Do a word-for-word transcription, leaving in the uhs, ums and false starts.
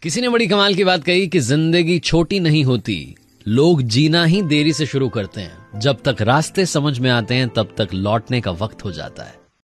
किसी ने बड़ी कमाल की बात कही कि जिंदगी छोटी नहीं होती, लोग जीना ही देरी से शुरू करते हैं। जब तक रास्ते समझ में आते हैं तब तक लौटने का वक्त हो जाता है।